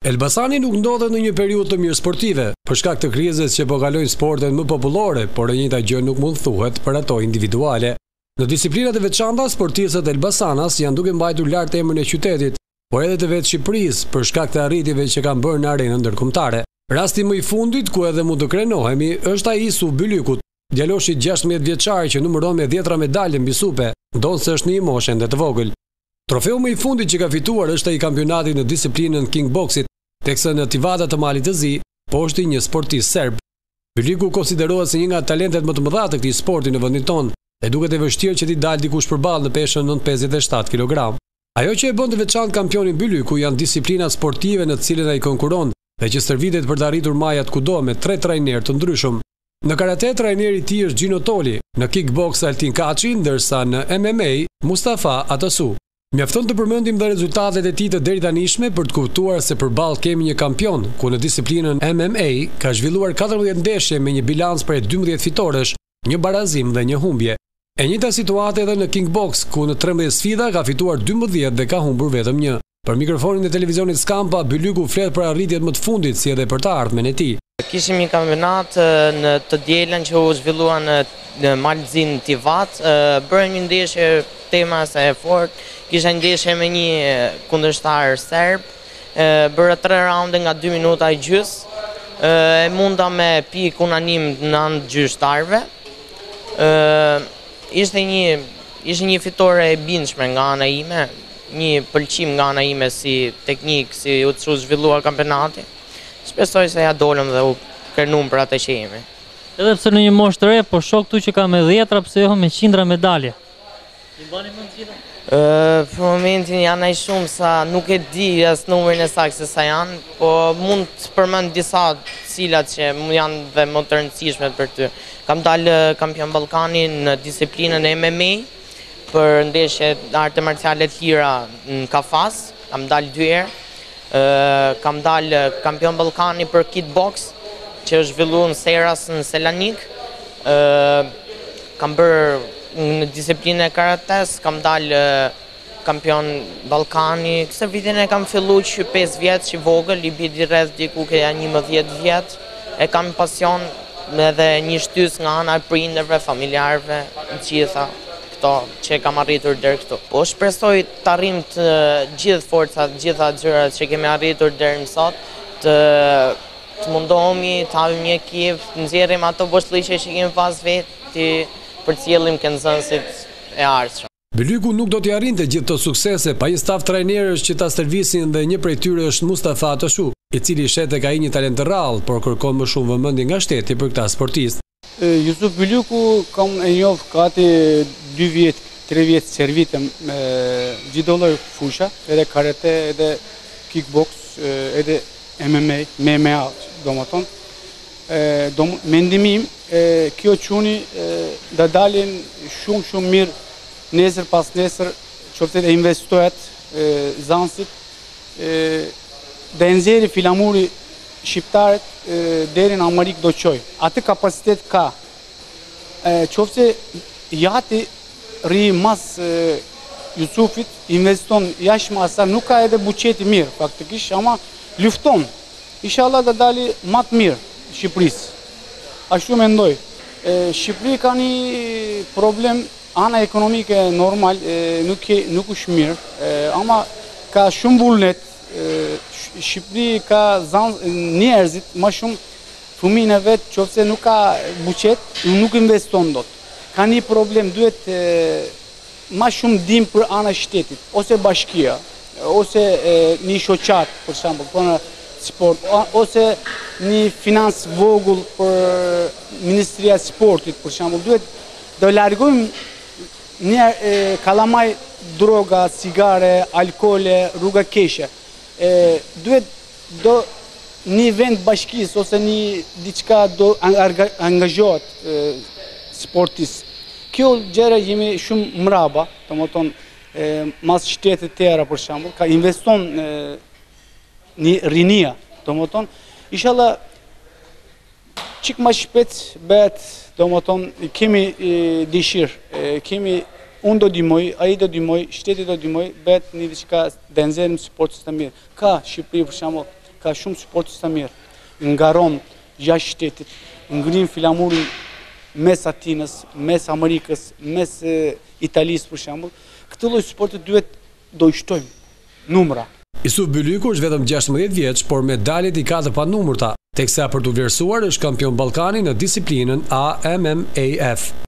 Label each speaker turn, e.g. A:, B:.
A: Elbasani nuk ndodhet në një periudhë të mirë sportive, për shkak të krizës që po kalojnë sportet më popullore, por e njëjta gjë nuk mund thuhet për ato individuale. Në disiplinat e veçanta, sportistët e Elbasanas janë duke mbajtur lart emrin e qytetit, por edhe të vetë Shqipërisë për shkak të arritjeve që kanë bërë në arenën ndërkombëtare. Rasti më i fundit ku edhe mund të krenohemi është ai i Su Bylykut, djaloshi 16 vjeçar që numëron me 10 medalje mbi supe, ndonse është në një moshë ende të vogël. Trofeu më i fundit që ka fituar është ai i kampionatit në disiplinën kickboxit, teksa në Tivada të Malit të Zi, poshti një sportist serb. Bylyku konsiderohet si një nga talentet më të mëdha të këtij sporti në vendin tonë, e duket e vështirë që t'i dalë dikush përballë në peshën 57 kg. Ajo që e bën të veçantë kampionin Bylyku janë disiplinat sportive në të cilët ai konkuron dhe që stërvitet për të arritur majat kudo me 3 trajnerë të ndryshëm. Në karate trajneri i tij është Gino Toli, në kickbox Altin Kaçi, ndërsa në MMA Mustafa Atasu. Mjafton të përmendim dhe rezultatet e tij të deritanishme për të kuptuar se përballë kemi një kampion, ku në disiplinën MMA ka zhvilluar 14 ndeshje me një bilans prej 12 fitoresh, një barazim dhe një humbje. E njëjta situatë edhe në kickbox, ku në 13 sfida ka fituar 12 dhe ka humbur vetëm një. Për mikrofonin e televizionit Skampa, Bylyku flet për arritjet më të fundit si edhe për të ardhmen e tij.
B: Kishim një kampionat në të dielën që u zhvillua në Malzin Tivat, bërë një ndeshje tema sa e fort, kisha një ndeshje me një kundërshtar serb, bërë 3 raunde nga 2 minuta e gjys, e munda me pikë unanim në anë gjyqtarëve. Ishte një fitore e bindshme nga ana ime, një pëlqim nga ana ime si teknik, si u zhvillua kampionati. Shpresoj se ja dolëm dhe u kërnum për atë që jemi.
C: Edhe pse në një moshë të re, po shoh këtu që ka me 10, pse jo me qindra medalje. I mbani mend gjithë?
B: Për momentin janë ai shumë sa nuk e di as numrin e saktë se sa janë, po mund të përmend disa cilat që janë dhe më të rëndësishme për ty. Kam dalë kampion Ballkani në disiplinën e MMA për ndeshje arte marciale të lira në Kafas, kam dalë 2 herë. Kam dalë kampion Ballkani për kickbox që është zhvilluar në Seras në Selanik. Kam bërë në disiplinën e karates, kam dalë kampion Ballkani. Këtë vitin e kam filluar që 5 vjeç i vogël, i bie rreth diku që janë 11 vjet. E kam pasion edhe një shtys nga ana e prindërve, familjarëve, të gjitha këto që kam arritur deri këtu. Po shpresoj të arrim të gjithë forcat, të gjitha gjërat që kemi arritur deri më sot, të mundohemi të havim një ekip, të nxjerrim ato boshllëqe që kemi pas vetë, për të cilëllim këndësit e ardhshëm.
A: Bylyku nuk do t'i arrinte gjithë të suksese pa një staf trajnerësh që ta stërvisin dhe një prej tyre është Mustafa Atasu, i cili shet tek ai një talent të rrallë, por kërkon më shumë vëmendje nga shteti për këtë sportist.
D: Jusuf Bylyku kam e njoh gati 2 vjet, 3 vjet servite me gjithë lloj fusha, edhe karate, edhe kickbox, edhe MMA, domethënë. Mendimi im, kjo çuni da dalin shumë mirë nesër pas nesër, qoftë e investohet zansit, dhe nxjerrë filamuri shqiptarët deri në Amerikë do qoj. Atë kapacitet ka. Qoftë jati rri mas Jusufit, investon jashtë asa, nuk ka edhe buqeti mirë, faktikisht, ama lufton. Inshallah da dali më të mirë Shqipërisë. Ashtu mendoj. Shqipëri ka një problem, ana ekonomike normal, nuk është mirë, ama ka shumë vullnet. Shqipëri ka njerëzit, ma shumë fëmijën e vetë, qofse nuk ka buqet, nuk investon dot. Ka një problem, duhet ma shumë dim për ana shtetit, ose bashkia, ose një shoqat, për shembull, për në sport, ose një financë vogull për Ministria e Sportit, për shembull, duhet do largojmë një kalamaj droga, cigare, alkoole, rruga keqe. Duhet do një vend bashkis ose një diçka do angazhohet sportist. Kjo gjëra jemi shumë mraba, domethënë mas shtetet tjera për shembull, ka investon një rinia, domethënë, inshallah çik më shpejt bëhet, domethënë kemi dëshirë, unë do dimoj, ai do dimoj, shteti do dimoj, bëhet një diçka dhe nxjerrim sportistë të mirë. Ka Shqipëri për shembull ka shumë sportista mirë. Nga Rom, jashtë shtetit, ngrin filamurin mes Atinës, mes Amerikës, mes Italisë për shembull. Këtë lloj sporti duhet do i shtojmë numra.
A: Isuf Bylyku është vetëm 16 vjeç, por medalet i ka të panumërta, teksa për të vlerësuar është kampion Ballkani në disiplinën AMMAF.